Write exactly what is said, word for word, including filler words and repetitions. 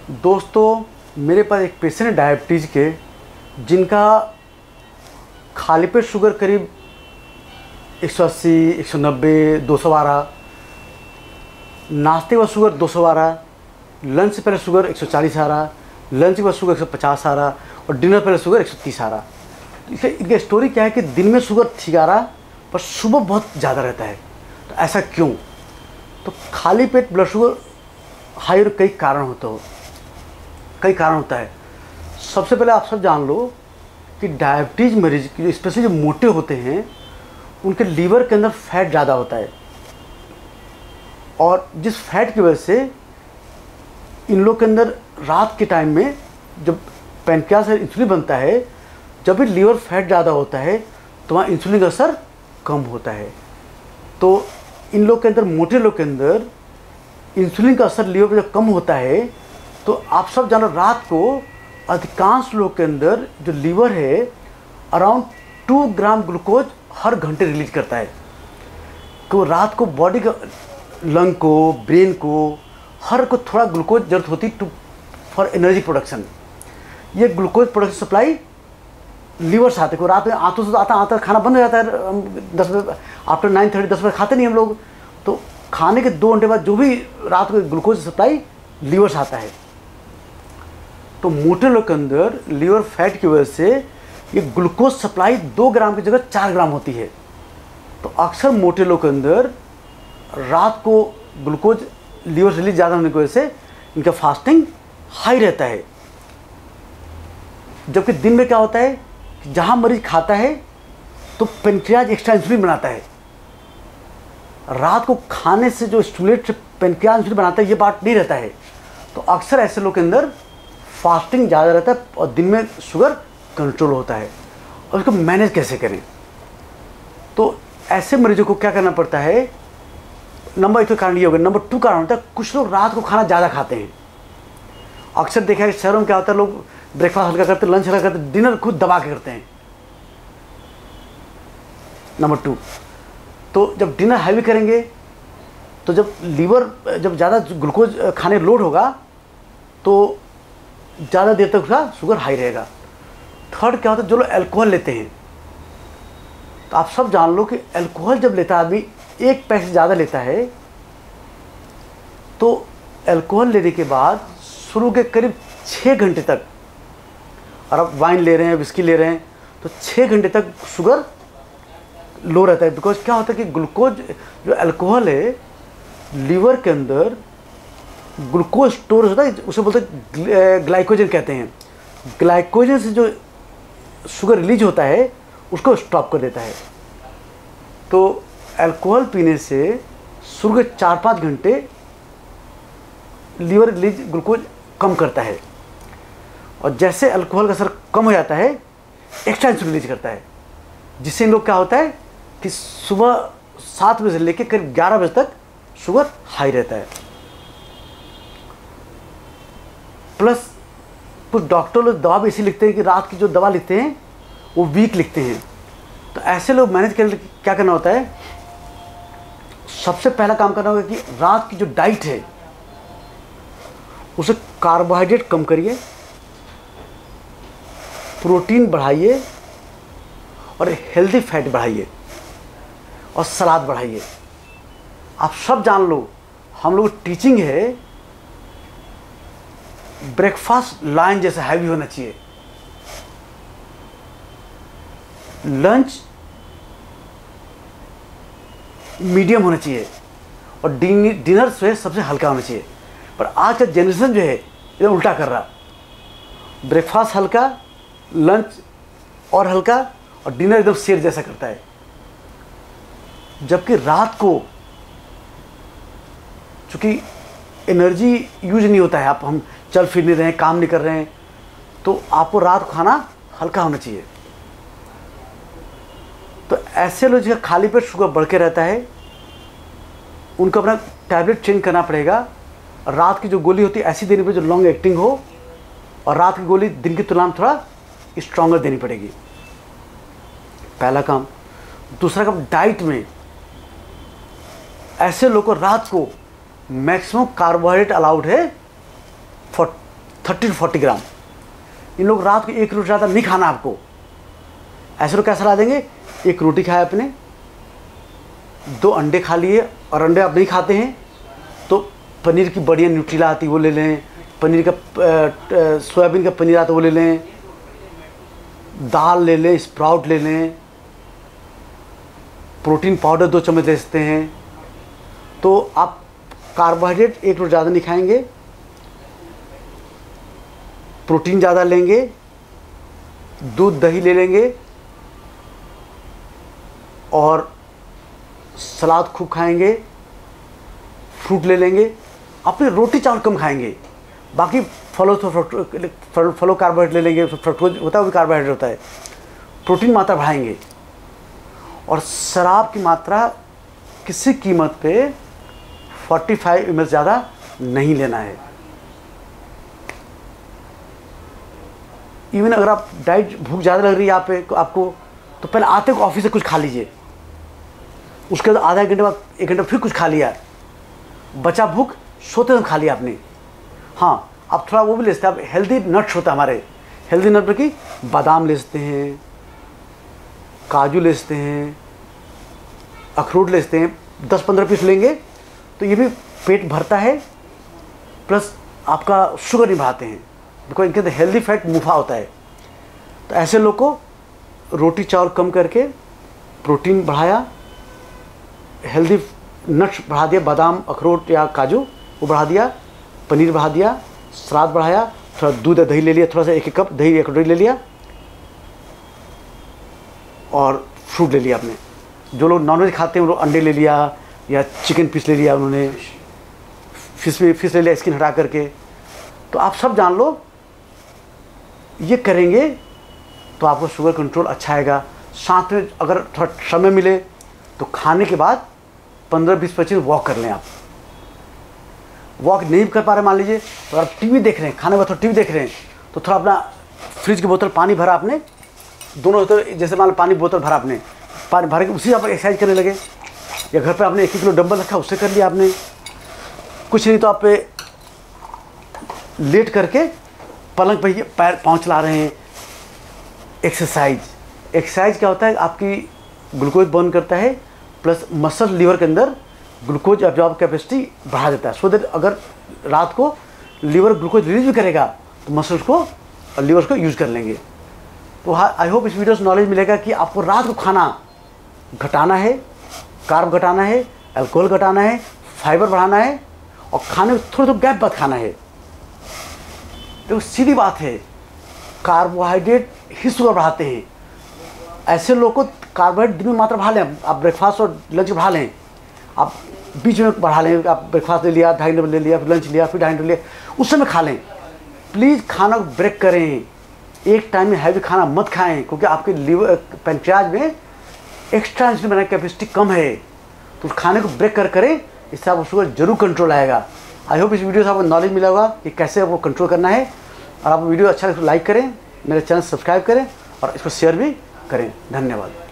दोस्तों, मेरे पास एक पेशेंट है डायबिटीज़ के, जिनका खाली पेट शुगर करीब एक सौ अस्सी, एक सौ नब्बे, दो सौ बारह, नाश्ते के बाद शुगर दो सौ बारह, लंच से पहले शुगर एक सौ चालीस आ रहा, लंच के बाद शुगर एक सौ पचास आ रहा और डिनर पहले शुगर एक सौ तीस आ रहा। इसका इनका स्टोरी क्या है कि दिन में शुगर ठीक आ रहा पर सुबह बहुत ज़्यादा रहता है। तो ऐसा क्यों? तो खाली पेट ब्लड शुगर हाई और कई कारण होते हो कई कारण होता है। सबसे पहले आप सब जान लो कि डायबिटीज़ मरीज की जो स्पेशली जो मोटे होते हैं उनके लीवर के अंदर फैट ज़्यादा होता है, और जिस फैट की वजह से इन लोग के अंदर रात के टाइम में जब पैनक्रियास से इंसुलिन बनता है, जब भी लीवर फैट ज़्यादा होता है तो वहाँ इंसुलिन का असर कम होता है। तो इन लोग के अंदर, मोटे लोग के अंदर इंसुलिन का असर लीवर पर जब कम होता है तो आप सब जानो रात को अधिकांश लोग के अंदर जो लीवर है अराउंड टू ग्राम ग्लूकोज हर घंटे रिलीज करता है। तो रात को बॉडी का, लंग को, ब्रेन को, हर को थोड़ा ग्लूकोज जरूरत होती टू फॉर एनर्जी प्रोडक्शन। ये ग्लूकोज प्रोडक्शन सप्लाई लीवर से आते को रात में आंतों से आता आता खाना बंद हो जाता है। हम दस बजे आफ्टर नाइन थर्टी दस बजे खाते नहीं हम लोग, तो खाने के दो घंटे बाद जो भी रात को ग्लूकोज सप्लाई लीवर से आता है। तो मोटे लोग के अंदर लीवर फैट की वजह से ये ग्लूकोज सप्लाई दो ग्राम की जगह चार ग्राम होती है। तो अक्सर मोटे लोग के अंदर रात को ग्लूकोज लीवर से रिलीज ज़्यादा होने की वजह से इनका फास्टिंग हाई रहता है। जबकि दिन में क्या होता है कि जहाँ मरीज खाता है तो पेनक्रियाज एक्स्ट्रा इंसुलिन बनाता है। रात को खाने से जो स्टिमुलेट पेनक्रियाज इंसुलिन बनाता है ये बात नहीं रहता है। तो अक्सर ऐसे लोग के अंदर फास्टिंग ज़्यादा रहता है और दिन में शुगर कंट्रोल होता है। और उसको मैनेज कैसे करें? तो ऐसे मरीजों को क्या करना पड़ता है? नंबर एक तो कारण ये होगा। नंबर टू कारण होता है कुछ लोग रात को खाना ज़्यादा खाते हैं। अक्सर देखा है कि शहरों में क्या होता है, लोग ब्रेकफास्ट हल्का करते हैं, लंच हल्का करते हैं, डिनर खुद दबा के करते हैं। नंबर टू, तो जब डिनर हैवी करेंगे तो जब लीवर जब ज़्यादा ग्लूकोज खाने लोड होगा तो ज़्यादा देर तक उसका शुगर हाई रहेगा। थर्ड क्या होता है, जो लोग अल्कोहल लेते हैं, तो आप सब जान लो कि अल्कोहल जब लेता है आदमी, एक पैक से ज़्यादा लेता है, तो अल्कोहल लेने के बाद शुरू के करीब छः घंटे तक, और आप वाइन ले रहे हैं, विस्की ले रहे हैं, तो छः घंटे तक शुगर लो रहता है। बिकॉज क्या होता है कि ग्लूकोज जो अल्कोहल है लीवर के अंदर ग्लूकोज स्टोर होता है, उसे बोलते हैं ग्लाइकोजन कहते हैं। ग्लाइकोजन से जो शुगर रिलीज होता है उसको स्टॉप कर देता है। तो अल्कोहल पीने से शुरू के चार पाँच घंटे लीवर रिलीज ग्लूकोज कम करता है, और जैसे अल्कोहल का असर कम हो जाता है एक्स्ट्रा इंसुलिन रिलीज करता है, जिससे इन लोग क्या होता है कि सुबह सात बजे से लेकर करीब ग्यारह बजे तक शुगर हाई रहता है। प्लस कुछ डॉक्टर लोग दवा भी इसी लिखते हैं कि रात की जो दवा लिखते हैं वो वीक लिखते हैं। तो ऐसे लोग मैनेज करने के लिए क्या करना होता है? सबसे पहला काम करना होगा कि रात की जो डाइट है उसे कार्बोहाइड्रेट कम करिए, प्रोटीन बढ़ाइए और हेल्दी फैट बढ़ाइए और सलाद बढ़ाइए। आप सब जान लो, हम लोग टीचिंग है ब्रेकफास्ट लाइन जैसा हैवी होना चाहिए, लंच मीडियम होना चाहिए और डिनर से सबसे हल्का होना चाहिए। पर आज का जनरेशन जो है ये उल्टा कर रहा, ब्रेकफास्ट हल्का, लंच और हल्का और डिनर एकदम शेर जैसा करता है। जबकि रात को चूँकि एनर्जी यूज नहीं होता है, आप हम चल फिर नहीं रहे हैं, काम नहीं कर रहे हैं, तो आपको रात को खाना हल्का होना चाहिए। तो ऐसे लोग जिनका खाली पेट शुगर बढ़ के रहता है उनको अपना टैबलेट चेंज करना पड़ेगा। रात की जो गोली होती है ऐसी देनी पड़ेगी जो लॉन्ग एक्टिंग हो, और रात की गोली दिन की तुलना में थोड़ा स्ट्रॉन्गर देनी पड़ेगी, पहला काम। दूसरा काम, डाइट में ऐसे लोगों को रात को मैक्सिमम कार्बोहाइड्रेट अलाउड है for thirty to forty gram. इन लोग रात को एक रोटी ज़्यादा नहीं खाना आपको। ऐसे लोग क्या सलाह देंगे, एक रोटी खाए आपने, दो अंडे खा लिए, और अंडे आप नहीं खाते हैं तो पनीर की बढ़िया न्यूट्रीला आती है वो ले लें, पनीर का सोयाबीन का पनीर आता है वो ले लें, दाल ले लें, स्प्राउट ले लें, प्रोटीन पाउडर दो चम्मच ले सकते हैं। तो आप कार्बोहाइड्रेट एक रोटी ज़्यादा नहीं खाएंगे, प्रोटीन ज़्यादा लेंगे, दूध दही ले लेंगे, और सलाद खूब खाएंगे, फ्रूट ले लेंगे। अपने रोटी चावल कम खाएंगे, बाकी फलों तो फल फलों कार्बोहाइड्रेट ले लेंगे, फ्रक्टोज होता है वो भी कार्बोहाइड्रेट होता है। प्रोटीन मात्रा बढ़ाएंगे, और शराब की मात्रा किसी कीमत पे पैंतालीस एम एल ज़्यादा नहीं लेना है। इवन अगर आप डाइट भूख ज़्यादा लग रही है आप पे आपको, तो पहले आते को ऑफिस से कुछ खा लीजिए, उसके बाद आधा घंटे बाद एक घंटे फिर कुछ खा लिया, बचा भूख सोते समय खा लिया आपने। हाँ, आप थोड़ा वो भी ले सकते हैं, आप हेल्दी नट्स होता है हमारे, हेल्दी नट की बादाम ले सकते हैं, काजू ले सकते हैं, अखरोट ले सकते हैं, दस पंद्रह पीस लेंगे तो ये भी पेट भरता है, प्लस आपका शुगर नहीं बढ़ाते हैं, बिकॉज इनके अंदर हेल्दी फैट मुफा होता है। तो ऐसे लोग को रोटी चावल कम करके प्रोटीन बढ़ाया, हेल्दी नट्स बढ़ा दिया, बादाम अखरोट या काजू वो बढ़ा दिया, पनीर बढ़ा दिया, सलाद बढ़ाया, थोड़ा दूध या दही ले लिया, थोड़ा सा एक एक कप दही एक ले लिया, और फ्रूट ले लिया आपने। जो लोग नॉनवेज खाते हैं वो लोग अंडे ले लिया या चिकन पीस ले लिया, उन्होंने फिश में फिश ले लिया स्किन हटा करके। तो आप सब जान लो, ये करेंगे तो आपको शुगर कंट्रोल अच्छा आएगा। साथ में अगर थोड़ा समय मिले तो खाने के बाद पंद्रह बीस पच्चीस वॉक कर लें। आप वॉक नहीं कर पा रहे मान लीजिए, तो आप टीवी देख रहे हैं, खाने के बाद थोड़ा टीवी देख रहे हैं, तो थोड़ा अपना फ्रिज की बोतल पानी भरा आपने, दोनों तो जैसे मान लो पानी बोतल भरा आपने, पानी भर के उसी आप एक्सरसाइज करने लगे, या घर पे आपने एक एक किलो डंबल रखा उससे कर लिया आपने। कुछ नहीं तो आप लेट करके पलंग पे पैर पाँव चला रहे हैं। एक्सरसाइज एक्सरसाइज क्या होता है, आपकी ग्लूकोज बर्न करता है, प्लस मसल लीवर के अंदर ग्लूकोज एब्जॉर्ब कैपेसिटी बढ़ा देता है। सो दैट अगर रात को लीवर ग्लूकोज रिलीज भी करेगा तो मसल्स को और लीवर्स को यूज़ कर लेंगे। तो आई होप इस वीडियो से नॉलेज मिलेगा कि आपको रात को खाना घटाना है, कार्ब घटाना है, अल्कोहल घटाना है, फाइबर बढ़ाना है, और खाने में थोड़ा थोड़ा गैप बाद खाना है। तो सीधी बात है, कार्बोहाइड्रेट ही शुगर बढ़ाते हैं। ऐसे लोगों को कार्बोहाइड्रेट दिन में मात्रा बढ़ा लें, आप ब्रेकफास्ट और लंच बढ़ा लें, आप बीच में बढ़ा लें, आप ब्रेकफास्ट ले लिया, ढाई घंटे ले लिया, फिर लंच लिया, फिर ढाई घंटे लिया, उस समय खा लें। प्लीज़ खाना को ब्रेक करें, एक टाइम में हैवी खाना मत खाएं, क्योंकि आपके लीवर पैंक्रियाज में एक्स्ट्रा इंसुलिन बनाने की कैपेसिटी कम है। तो खाने को ब्रेक कर करें, इससे आपको शुगर जरूर कंट्रोल आएगा। आई होप इस वीडियो से आपको नॉलेज मिला होगा कि कैसे आपको कंट्रोल करना है। और आप वीडियो अच्छा लगे तो लाइक करें, मेरे चैनल सब्सक्राइब करें, और इसको शेयर भी करें। धन्यवाद।